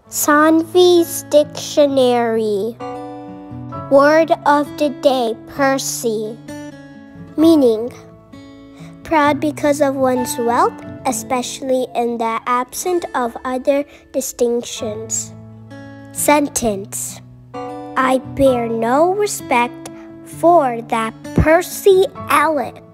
Sanvi's Dictionary. Word of the day, Pursy. Meaning: proud because of one's wealth, especially in the absence of other distinctions. Sentence: I bear no respect for that Pursy Alec.